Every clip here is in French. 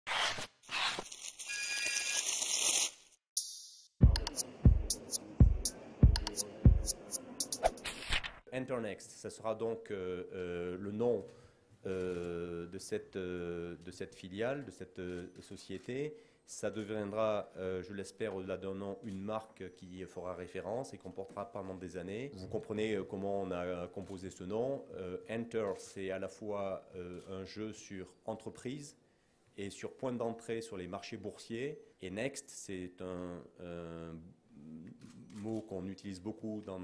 Enternext, ça sera donc le nom de cette filiale, de cette société. Ça deviendra, je l'espère, au-delà d'un nom, une marque qui fera référence et qu'on portera pendant des années. Vous comprenez comment on a composé ce nom. Enter, c'est à la fois un jeu sur entreprise et sur point d'entrée sur les marchés boursiers. Et Next, c'est un mot qu'on utilise beaucoup dans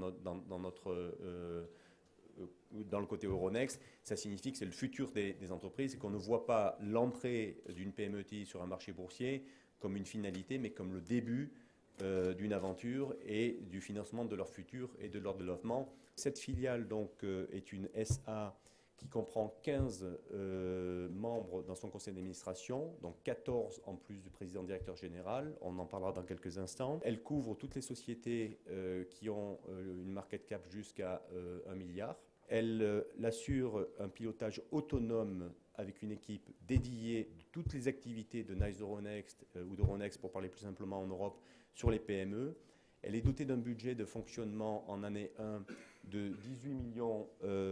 le côté Euronext. Ça signifie que c'est le futur des entreprises et qu'on ne voit pas l'entrée d'une PME-ETI sur un marché boursier comme une finalité, mais comme le début d'une aventure et du financement de leur futur et de leur développement. Cette filiale donc est une SA qui comprend 15 membres dans son conseil d'administration, donc 14 en plus du président-directeur général. On en parlera dans quelques instants. Elle couvre toutes les sociétés qui ont une market cap jusqu'à 1 milliard. Elle assure un pilotage autonome avec une équipe dédiée de toutes les activités de Nice Euronext ou d'Euronext, pour parler plus simplement en Europe, sur les PME. Elle est dotée d'un budget de fonctionnement en année 1 de 18 millions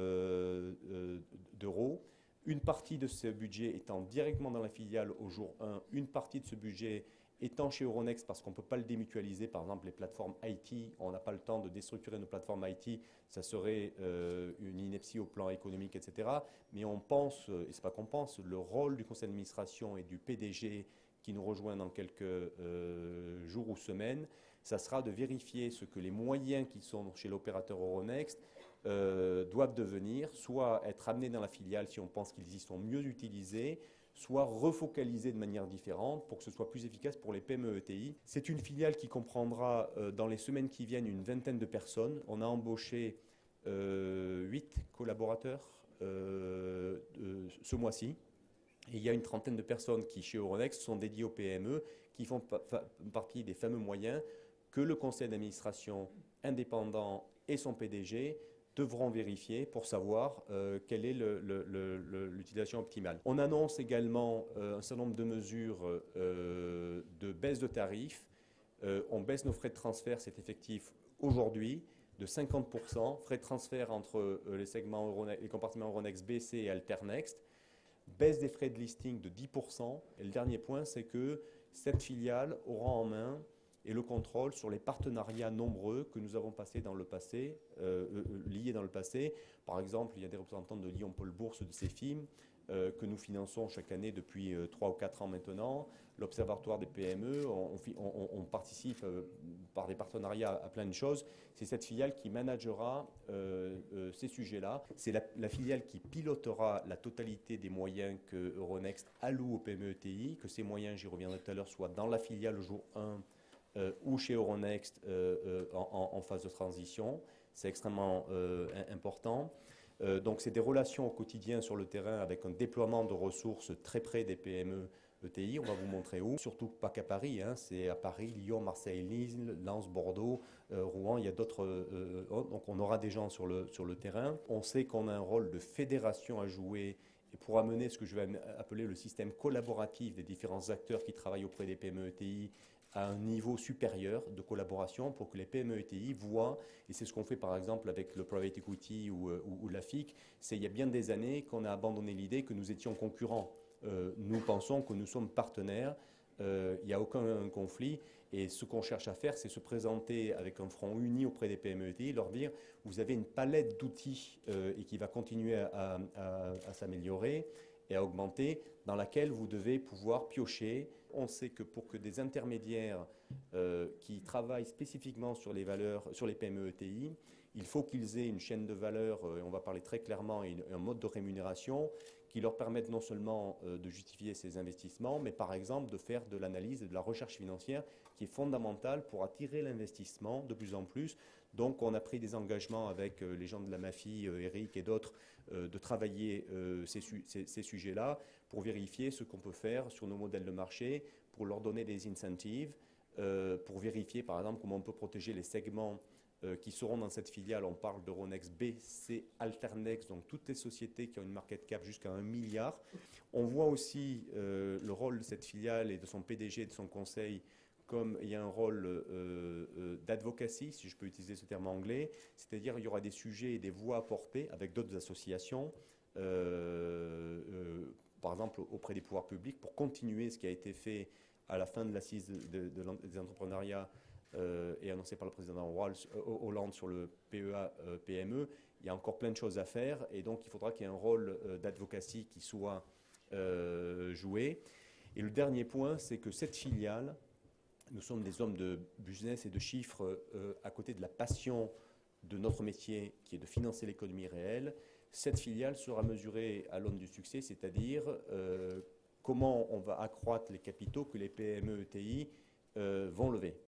d'euros. Une partie de ce budget étant directement dans la filiale au jour 1, une partie de ce budget étant chez Euronext parce qu'on ne peut pas le démutualiser. Par exemple, les plateformes IT, on n'a pas le temps de déstructurer nos plateformes IT, ça serait une ineptie au plan économique, etc. Mais on pense, et ce n'est pas qu'on pense, le rôle du conseil d'administration et du PDG qui nous rejoint dans quelques jours ou semaines, ça sera de vérifier ce que les moyens qui sont chez l'opérateur Euronext doivent devenir, soit être amenés dans la filiale si on pense qu'ils y sont mieux utilisés, soit refocalisés de manière différente pour que ce soit plus efficace pour les PME-ETI. C'est une filiale qui comprendra dans les semaines qui viennent une vingtaine de personnes. On a embauché 8 collaborateurs ce mois-ci. Et il y a une trentaine de personnes qui, chez Euronext, sont dédiées aux PME, qui font partie des fameux moyens que le conseil d'administration indépendant et son PDG devront vérifier pour savoir quelle est l'utilisation optimale. On annonce également un certain nombre de mesures de baisse de tarifs. On baisse nos frais de transfert, c'est effectif aujourd'hui, de 50%. Frais de transfert entre les compartiments Euronext BC et Alternext. Baisse des frais de listing de 10%. Et le dernier point, c'est que cette filiale aura en main et le contrôle sur les partenariats nombreux que nous avons passés dans le passé, liés dans le passé. Par exemple, il y a des représentants de Lyon Pôle Bourse, de CEFIM, que nous finançons chaque année depuis 3 ou 4 ans maintenant. L'Observatoire des PME, on participe par des partenariats à plein de choses. C'est cette filiale qui managera ces sujets-là. C'est la filiale qui pilotera la totalité des moyens que Euronext alloue aux PME-ETI, que ces moyens, j'y reviendrai tout à l'heure, soient dans la filiale au jour 1 ou chez Euronext en phase de transition. C'est extrêmement important. Donc c'est des relations au quotidien sur le terrain avec un déploiement de ressources très près des PME ETI. On va vous montrer où. Surtout pas qu'à Paris, hein. C'est à Paris, Lyon, Marseille, Lille, Lens, Bordeaux, Rouen. Il y a d'autres. Donc on aura des gens sur le terrain. On sait qu'on a un rôle de fédération à jouer et pour amener ce que je vais appeler le système collaboratif des différents acteurs qui travaillent auprès des PME ETI à un niveau supérieur de collaboration pour que les PME ETI voient, et c'est ce qu'on fait par exemple avec le private equity ou la FIC, c'est il y a bien des années qu'on a abandonné l'idée que nous étions concurrents. Nous pensons que nous sommes partenaires, il n'y a aucun conflit, et ce qu'on cherche à faire, c'est se présenter avec un front uni auprès des PME ETI, leur dire, vous avez une palette d'outils et qui va continuer à s'améliorer et à augmenter, dans laquelle vous devez pouvoir piocher. On sait que pour que des intermédiaires qui travaillent spécifiquement sur les valeurs, sur les PME ETI, il faut qu'ils aient une chaîne de valeur, et on va parler très clairement, et un mode de rémunération qui leur permette non seulement de justifier ces investissements, mais par exemple de faire de l'analyse et de la recherche financière qui est fondamentale pour attirer l'investissement de plus en plus. Donc on a pris des engagements avec les gens de la MAFI, Eric et d'autres, de travailler ces sujets-là pour vérifier ce qu'on peut faire sur nos modèles de marché, pour leur donner des incentives, pour vérifier par exemple comment on peut protéger les segments qui seront dans cette filiale. On parle d'Euronext B, C, Alternext, donc toutes les sociétés qui ont une market cap jusqu'à 1 milliard. On voit aussi le rôle de cette filiale et de son PDG et de son conseil comme il y a un rôle d'advocacy, si je peux utiliser ce terme anglais, c'est-à-dire il y aura des sujets et des voix à porter avec d'autres associations, par exemple auprès des pouvoirs publics, pour continuer ce qui a été fait à la fin de l'assise des entrepreneuriats et annoncé par le président Hollande sur le PEA-PME. Il y a encore plein de choses à faire et donc il faudra qu'il y ait un rôle d'advocacy qui soit joué. Et le dernier point, c'est que cette filiale, nous sommes des hommes de business et de chiffres à côté de la passion de notre métier qui est de financer l'économie réelle. Cette filiale sera mesurée à l'aune du succès, c'est-à-dire comment on va accroître les capitaux que les PME ETI vont lever.